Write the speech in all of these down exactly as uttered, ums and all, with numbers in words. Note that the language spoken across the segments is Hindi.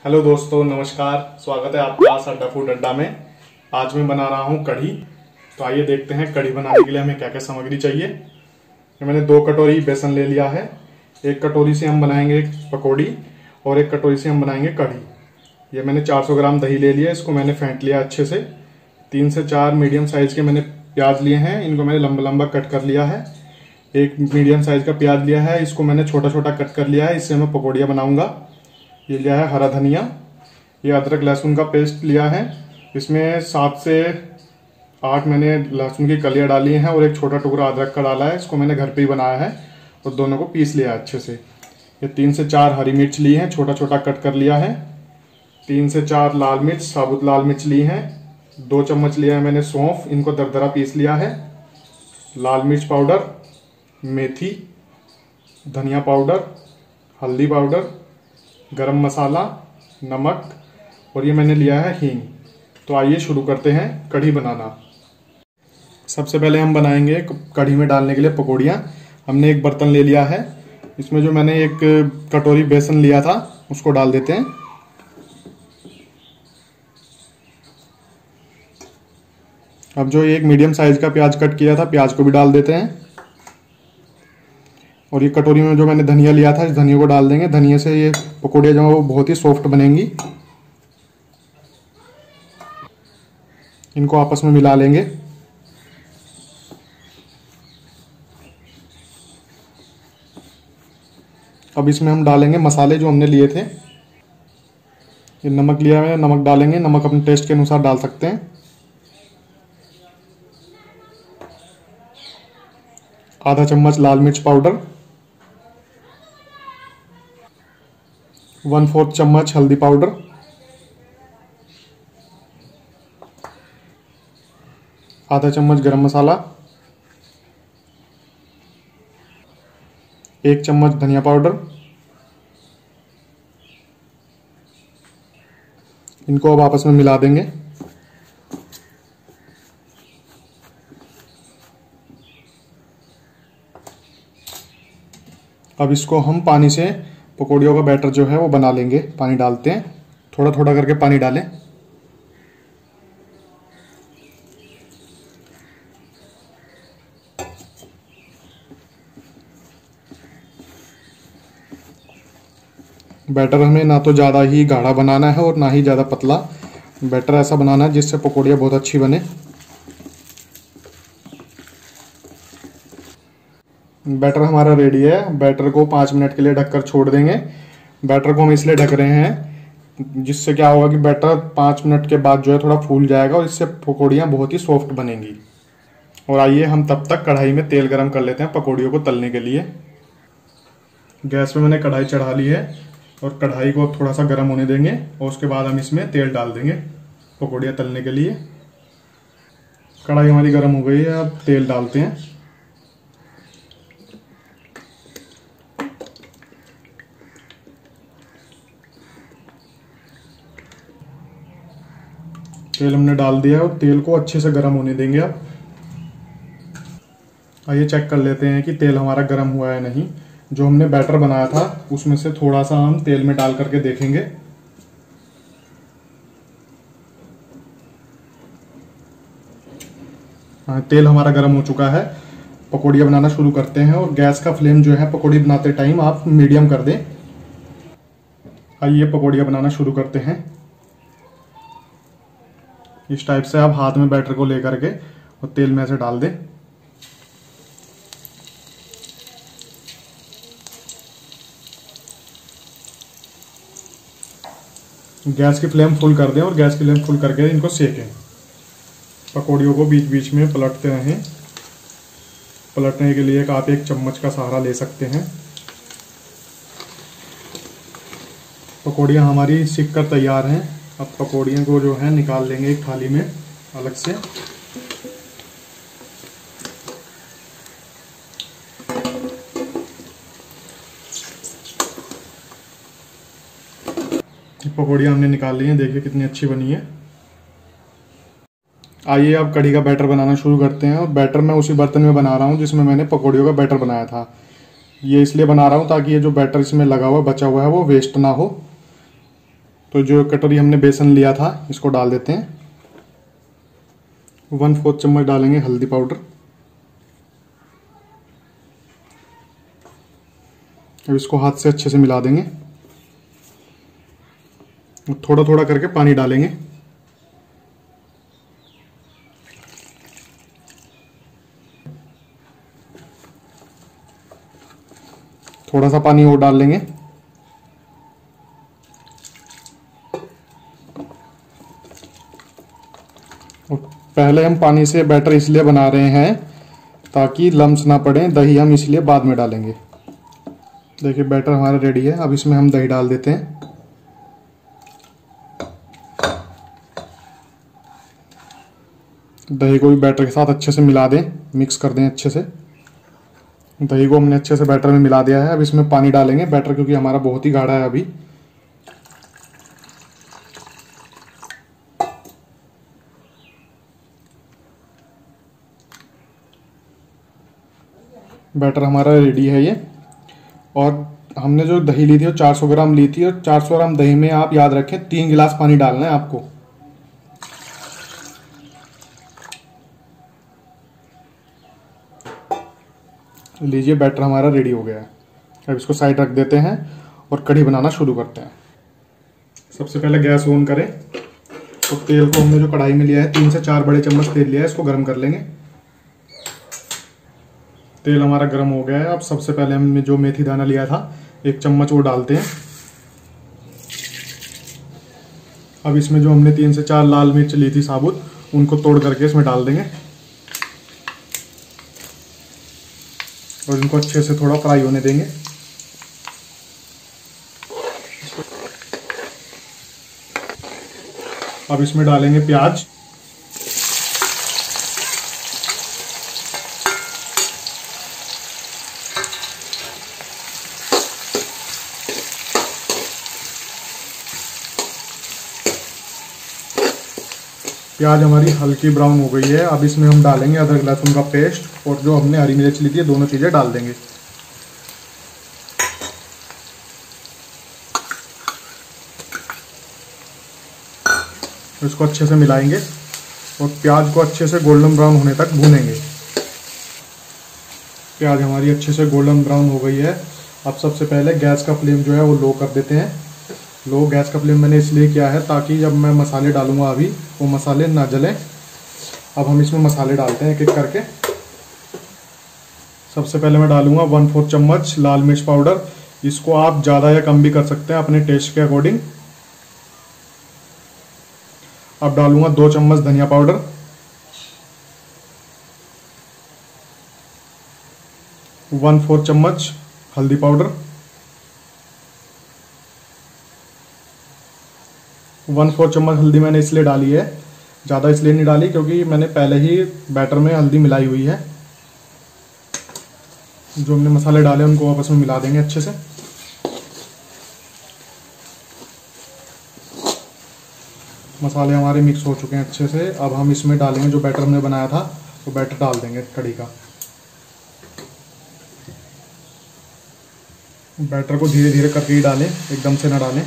हेलो दोस्तों, नमस्कार। स्वागत है आपका अड्डा फूड अड्डा में। आज मैं बना रहा हूँ कढ़ी। तो आइए देखते हैं कढ़ी बनाने के लिए हमें क्या क्या सामग्री चाहिए। ये मैंने दो कटोरी बेसन ले लिया है। एक कटोरी से हम बनाएंगे पकौड़ी और एक कटोरी से हम बनाएंगे कढ़ी। ये मैंने चार सौ ग्राम दही ले लिया, इसको मैंने फेंट लिया अच्छे से। तीन से चार मीडियम साइज के मैंने प्याज लिए हैं, इनको मैंने लंबा लंबा कट कर लिया है। एक मीडियम साइज का प्याज लिया है, इसको मैंने छोटा छोटा कट कर लिया है, इससे मैं पकौड़ियाँ बनाऊंगा। ये लिया है हरा धनिया। ये अदरक लहसुन का पेस्ट लिया है, इसमें सात से आठ मैंने लहसुन की कलियां डाली हैं और एक छोटा टुकड़ा अदरक का डाला है। इसको मैंने घर पे ही बनाया है और दोनों को पीस लिया अच्छे से। ये तीन से चार हरी मिर्च ली हैं, छोटा छोटा कट कर लिया है। तीन से चार लाल मिर्च, साबुत लाल मिर्च ली हैं। दो चम्मच लिया है मैंने सौंफ, इनको दरदरा पीस लिया है। लाल मिर्च पाउडर, मेथी, धनिया पाउडर, हल्दी पाउडर, गरम मसाला, नमक और ये मैंने लिया है हींग। तो आइए शुरू करते हैं कढ़ी बनाना। सबसे पहले हम बनाएंगे कढ़ी में डालने के लिए पकौड़ियाँ। हमने एक बर्तन ले लिया है, इसमें जो मैंने एक कटोरी बेसन लिया था उसको डाल देते हैं। अब जो एक मीडियम साइज का प्याज कट किया था, प्याज को भी डाल देते हैं। और ये कटोरी में जो मैंने धनिया लिया था, इस धनिया को डाल देंगे। धनिया से ये पकौड़ियाँ जो है वो बहुत ही सॉफ्ट बनेंगी। इनको आपस में मिला लेंगे। अब इसमें हम डालेंगे मसाले जो हमने लिए थे। ये नमक लिया है, नमक डालेंगे। नमक अपने टेस्ट के अनुसार डाल सकते हैं। आधा चम्मच लाल मिर्च पाउडर, वन फोर्थ चम्मच हल्दी पाउडर, आधा चम्मच गरम मसाला, एक चम्मच धनिया पाउडर। इनको अब आपस में मिला देंगे। अब इसको हम पानी से पकौड़ियों का बैटर जो है वो बना लेंगे। पानी डालते हैं, थोड़ा थोड़ा करके पानी डालें। बैटर हमें ना तो ज़्यादा ही गाढ़ा बनाना है और ना ही ज़्यादा पतला। बैटर ऐसा बनाना है जिससे पकौड़ियाँ बहुत अच्छी बने। बैटर हमारा रेडी है। बैटर को पाँच मिनट के लिए ढककर छोड़ देंगे। बैटर को हम इसलिए ढक रहे हैं जिससे क्या होगा कि बैटर पाँच मिनट के बाद जो है थोड़ा फूल जाएगा और इससे पकौड़ियाँ बहुत ही सॉफ्ट बनेंगी। और आइए हम तब तक कढ़ाई में तेल गरम कर लेते हैं पकौड़ियों को तलने के लिए। गैस पे मैंने कढ़ाई चढ़ा ली है और कढ़ाई को थोड़ा सा गर्म होने देंगे और उसके बाद हम इसमें तेल डाल देंगे पकौड़ियाँ तलने के लिए। कढ़ाई हमारी गर्म हो गई है, अब तेल डालते हैं। तेल हमने डाल दिया है और तेल को अच्छे से गर्म होने देंगे। अब आइए चेक कर लेते हैं कि तेल हमारा गर्म हुआ है नहीं। जो हमने बैटर बनाया था उसमें से थोड़ा सा हम तेल में डाल करके देखेंगे। हाँ, तेल हमारा गर्म हो चुका है। पकौड़ियाँ बनाना शुरू करते हैं और गैस का फ्लेम जो है पकौड़ी बनाते टाइम आप मीडियम कर दें। आइए पकौड़ियाँ बनाना शुरू करते हैं। इस टाइप से आप हाथ में बैटर को लेकर के और तेल में ऐसे डाल दें। गैस की फ्लेम फुल कर दें और गैस की फ्लेम फुल करके इनको सेकें। पकौड़ियों को बीच बीच में पलटते रहें। पलटने के लिए आप एक चम्मच का सहारा ले सकते हैं। पकौड़ियाँ हमारी सिक कर तैयार हैं। अब पकौड़ियों को जो है निकाल लेंगे एक थाली में अलग से। पकौड़ियाँ हमने निकाल ली हैं, देखिए कितनी अच्छी बनी है। आइए अब कढ़ी का बैटर बनाना शुरू करते हैं। और बैटर मैं उसी बर्तन में बना रहा हूँ जिसमें मैंने पकौड़ियों का बैटर बनाया था। ये इसलिए बना रहा हूँ ताकि ये जो बैटर इसमें लगा हुआ बचा हुआ है वो वेस्ट ना हो। तो जो कटोरी हमने बेसन लिया था इसको डाल देते हैं। वन फोर्थ चम्मच डालेंगे हल्दी पाउडर। अब इसको हाथ से अच्छे से मिला देंगे। थोड़ा थोड़ा करके पानी डालेंगे। थोड़ा सा पानी और डाल लेंगे। पहले हम पानी से बैटर इसलिए बना रहे हैं ताकि लम्स ना पड़े। दही हम इसलिए बाद में डालेंगे। देखिए बैटर हमारा रेडी है। अब इसमें हम दही डाल देते हैं। दही को भी बैटर के साथ अच्छे से मिला दें, मिक्स कर दें अच्छे से। दही को हमने अच्छे से बैटर में मिला दिया है। अब इसमें पानी डालेंगे। बैटर क्योंकि हमारा बहुत ही गाढ़ा है अभी। बैटर हमारा रेडी है ये। और हमने जो दही ली थी वो चार सौ ग्राम ली थी, और चार सौ ग्राम दही में आप याद रखें तीन गिलास पानी डालना है आपको। लीजिए बैटर हमारा रेडी हो गया है। अब इसको साइड रख देते हैं और कढ़ी बनाना शुरू करते हैं। सबसे पहले गैस ऑन करें। तो तेल को हमने जो कढ़ाई में लिया है, तीन से चार बड़े चम्मच तेल लिया है, इसको गर्म कर लेंगे। तेल हमारा गर्म हो गया है। अब सबसे पहले हमने जो मेथी दाना लिया था एक चम्मच वो डालते हैं। अब इसमें जो हमने तीन से चार लाल मिर्च ली थी साबुत, उनको तोड़ करके इसमें डाल देंगे और इनको अच्छे से थोड़ा फ्राई होने देंगे। अब इसमें डालेंगे प्याज। प्याज हमारी हल्की ब्राउन हो गई है। अब इसमें हम डालेंगे अदरक लहसुन का पेस्ट और जो हमने हरी मिर्च ली थी, दोनों चीजें डाल देंगे। इसको अच्छे से मिलाएंगे और प्याज को अच्छे से गोल्डन ब्राउन होने तक भूनेंगे। प्याज हमारी अच्छे से गोल्डन ब्राउन हो गई है। अब सबसे पहले गैस का फ्लेम जो है वो लो कर देते हैं। लो गैस का फ्लेम मैंने इसलिए किया है ताकि जब मैं मसाले डालूंगा अभी वो मसाले ना जलें। अब हम इसमें मसाले डालते हैं एक एक करके। सबसे पहले मैं डालूंगा वन फोर्थ चम्मच लाल मिर्च पाउडर। इसको आप ज़्यादा या कम भी कर सकते हैं अपने टेस्ट के अकॉर्डिंग। अब डालूंगा दो चम्मच धनिया पाउडर। वन फोर्थ चम्मच हल्दी पाउडर। वन फोर्थ चम्मच हल्दी मैंने इसलिए डाली है, ज़्यादा इसलिए नहीं डाली क्योंकि मैंने पहले ही बैटर में हल्दी मिलाई हुई है। जो हमने मसाले डाले उनको आपस में मिला देंगे अच्छे से। मसाले हमारे मिक्स हो चुके हैं अच्छे से। अब हम इसमें डालेंगे जो बैटर हमने बनाया था, वो बैटर डाल देंगे कढ़ी का। बैटर को धीरे धीरे करके ही डालें, एकदम से ना डालें।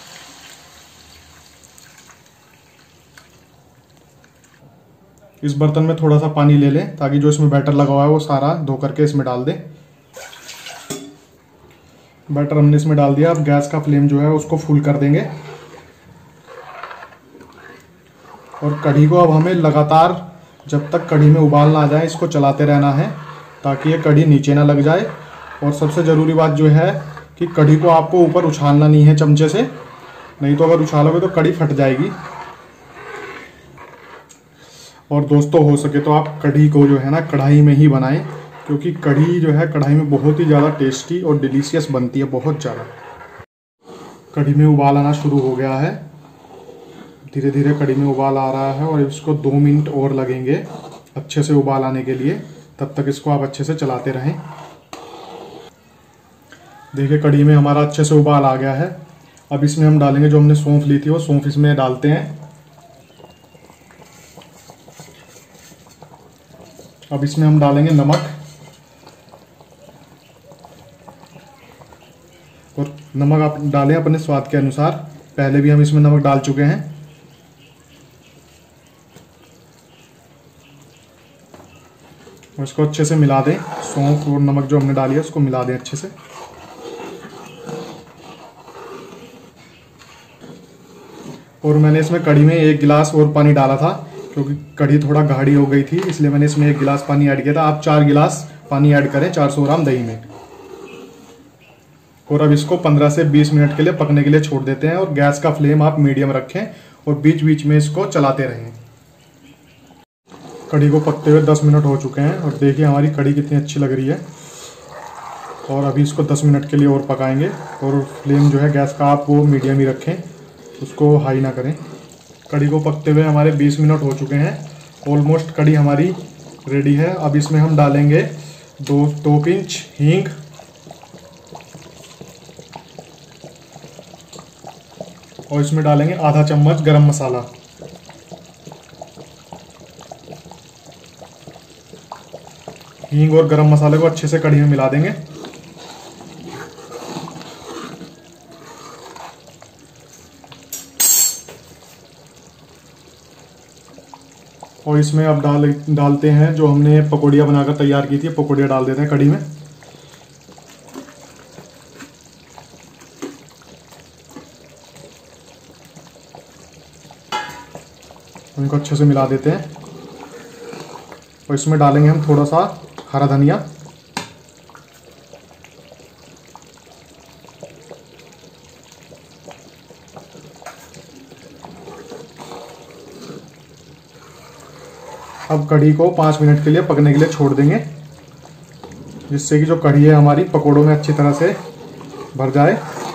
इस बर्तन में थोड़ा सा पानी ले लें ताकि जो इसमें बैटर लगा हुआ है वो सारा धो करके इसमें डाल दें। बैटर हमने इसमें डाल दिया। अब गैस का फ्लेम जो है उसको फुल कर देंगे और कढ़ी को अब हमें लगातार जब तक कढ़ी में उबाल ना आ जाए इसको चलाते रहना है ताकि ये कढ़ी नीचे ना लग जाए। और सबसे ज़रूरी बात जो है कि कढ़ी को आपको ऊपर उछालना नहीं है चमचे से, नहीं तो अगर उछालोगे तो कढ़ी फट जाएगी। और दोस्तों हो सके तो आप कढ़ी को जो है ना कढ़ाई में ही बनाएं, क्योंकि कढ़ी जो है कढ़ाई में बहुत ही ज़्यादा टेस्टी और डिलीशियस बनती है, बहुत ज़्यादा। कढ़ी में उबाल आना शुरू हो गया है। धीरे धीरे कढ़ी में उबाल आ रहा है और इसको दो मिनट और लगेंगे अच्छे से उबाल आने के लिए। तब तक इसको आप अच्छे से चलाते रहें। देखिए कढ़ी में हमारा अच्छे से उबाल आ गया है। अब इसमें हम डालेंगे जो हमने सौंफ ली थी, वो सौंफ इसमें डालते हैं। अब इसमें हम डालेंगे नमक, और नमक आप डालें अपने स्वाद के अनुसार। पहले भी हम इसमें नमक डाल चुके हैं। और इसको अच्छे से मिला दें। सौंफ और नमक जो हमने डाली है उसको मिला दें अच्छे से। और मैंने इसमें कढ़ी में एक गिलास और पानी डाला था, क्योंकि कढ़ी थोड़ा गाढ़ी हो गई थी, इसलिए मैंने इसमें एक गिलास पानी ऐड किया था। आप चार गिलास पानी ऐड करें चार सौ ग्राम दही में। और अब इसको पंद्रह से बीस मिनट के लिए पकने के लिए छोड़ देते हैं। और गैस का फ्लेम आप मीडियम रखें और बीच बीच में इसको चलाते रहें। कढ़ी को पकते हुए दस मिनट हो चुके हैं और देखिए हमारी कढ़ी कितनी अच्छी लग रही है। और अभी इसको दस मिनट के लिए और पकाएंगे। और फ्लेम जो है गैस का आप वो मीडियम ही रखें, उसको हाई ना करें। कढ़ी को पकते हुए हमारे बीस मिनट हो चुके हैं। ऑलमोस्ट कढ़ी हमारी रेडी है। अब इसमें हम डालेंगे दो दो पिंच हींग, और इसमें डालेंगे आधा चम्मच गरम मसाला। हींग और गरम मसाले को अच्छे से कढ़ी में मिला देंगे। और इसमें अब डाल डालते हैं जो हमने पकौड़ियाँ बनाकर तैयार की थी, पकौड़ियाँ डाल देते हैं कढ़ी में। इनको अच्छे से मिला देते हैं। और इसमें डालेंगे हम थोड़ा सा हरा धनिया। अब कढ़ी को पाँच मिनट के लिए पकने के लिए छोड़ देंगे, जिससे कि जो कढ़ी है हमारी पकोड़ों में अच्छी तरह से भर जाए।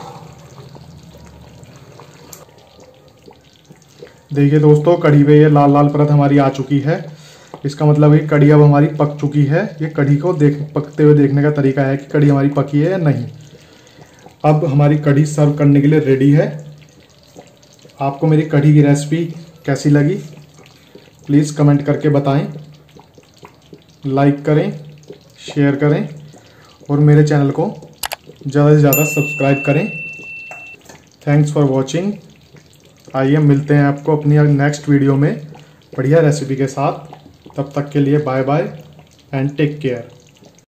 देखिए दोस्तों, कढ़ी पे ये लाल लाल परत हमारी आ चुकी है। इसका मतलब है कढ़ी अब हमारी पक चुकी है। ये कढ़ी को देख पकते हुए देखने का तरीका है कि कढ़ी हमारी पकी है या नहीं। अब हमारी कढ़ी सर्व करने के लिए रेडी है। आपको मेरी कढ़ी की रेसिपी कैसी लगी प्लीज़ कमेंट करके बताएं। लाइक करें, शेयर करें और मेरे चैनल को ज़्यादा से ज़्यादा सब्सक्राइब करें। Thanks for watching. आइए मिलते हैं आपको अपनी नेक्स्ट वीडियो में बढ़िया रेसिपी के साथ। तब तक के लिए bye bye and take care.